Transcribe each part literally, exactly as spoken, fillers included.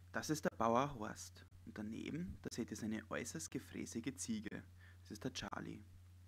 Das ist der Bauer Horst. Und daneben, da seht ihr seine äußerst gefräßige Ziege. Das ist der Charlie.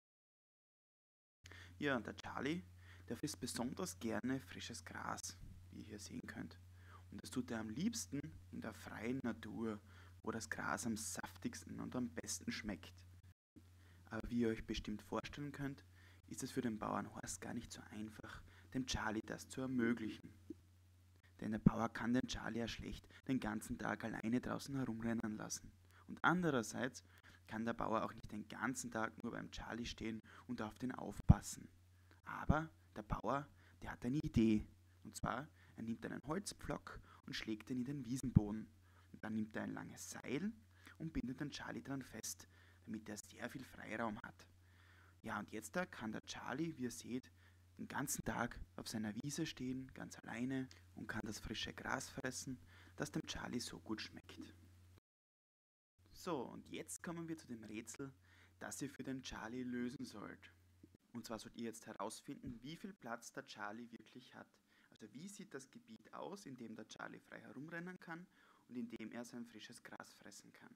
Ja, und der Charlie, der frisst besonders gerne frisches Gras, wie ihr hier sehen könnt. Und das tut er am liebsten in der freien Natur, wo das Gras am saftigsten und am besten schmeckt. Aber wie ihr euch bestimmt vorstellen könnt, ist es für den Bauern Horst gar nicht so einfach, dem Charlie das zu ermöglichen. Denn der Bauer kann den Charlie ja schlecht den ganzen Tag alleine draußen herumrennen lassen. Und andererseits kann der Bauer auch nicht den ganzen Tag nur beim Charlie stehen und auf den aufpassen. Aber der Bauer, der hat eine Idee. Und zwar, er nimmt einen Holzpflock und schlägt ihn in den Wiesenboden. Und dann nimmt er ein langes Seil und bindet den Charlie dran fest, damit er sehr viel Freiraum hat. Ja, und jetzt da kann der Charlie, wie ihr seht, den ganzen Tag auf seiner Wiese stehen, ganz alleine und kann das frische Gras fressen, das dem Charlie so gut schmeckt. So, und jetzt kommen wir zu dem Rätsel, das ihr für den Charlie lösen sollt. Und zwar sollt ihr jetzt herausfinden, wie viel Platz der Charlie wirklich hat. Also wie sieht das Gebiet aus, in dem der Charlie frei herumrennen kann und in dem er sein frisches Gras fressen kann.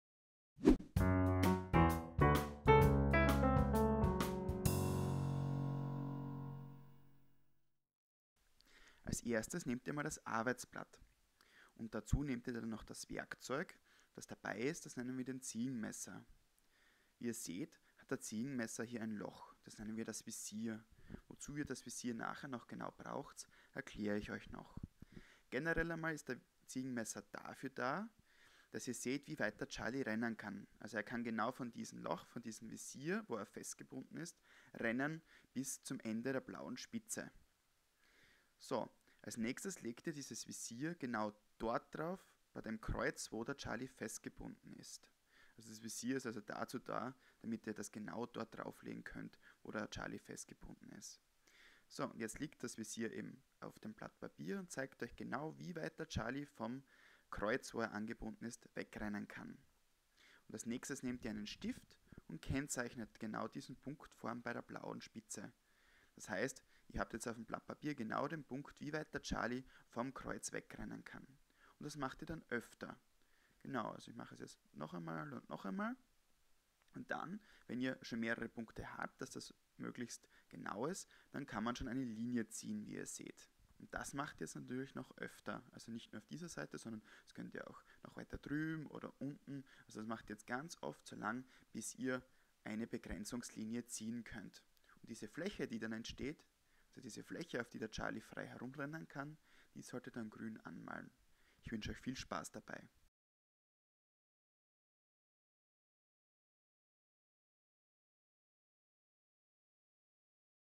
Als erstes nehmt ihr mal das Arbeitsblatt und dazu nehmt ihr dann noch das Werkzeug, das dabei ist, das nennen wir den Ziegenmesser. Wie ihr seht, hat der Ziegenmesser hier ein Loch, das nennen wir das Visier. Wozu ihr das Visier nachher noch genau braucht, erkläre ich euch noch. Generell einmal ist der Ziegenmesser dafür da, dass ihr seht, wie weit der Charlie rennen kann. Also er kann genau von diesem Loch, von diesem Visier, wo er festgebunden ist, rennen bis zum Ende der blauen Spitze. So, als nächstes legt ihr dieses Visier genau dort drauf, bei dem Kreuz, wo der Charlie festgebunden ist. Also das Visier ist also dazu da, damit ihr das genau dort drauflegen könnt, wo der Charlie festgebunden ist. So, und jetzt liegt das Visier eben auf dem Blatt Papier und zeigt euch genau, wie weit der Charlie vom Kreuz, wo er angebunden ist, wegrennen kann. Und als nächstes nehmt ihr einen Stift und kennzeichnet genau diesen Punktform bei der blauen Spitze. Das heißt, ihr habt jetzt auf dem Blatt Papier genau den Punkt, wie weit der Charlie vom Kreuz wegrennen kann. Und das macht ihr dann öfter. Genau, also ich mache es jetzt noch einmal und noch einmal. Und dann, wenn ihr schon mehrere Punkte habt, dass das möglichst genau ist, dann kann man schon eine Linie ziehen, wie ihr seht. Und das macht ihr jetzt natürlich noch öfter. Also nicht nur auf dieser Seite, sondern das könnt ihr auch noch weiter drüben oder unten. Also das macht ihr jetzt ganz oft so lang, bis ihr eine Begrenzungslinie ziehen könnt. Und diese Fläche, die dann entsteht, also diese Fläche, auf die der Charlie frei herumrennen kann, die sollte dann grün anmalen. Ich wünsche euch viel Spaß dabei.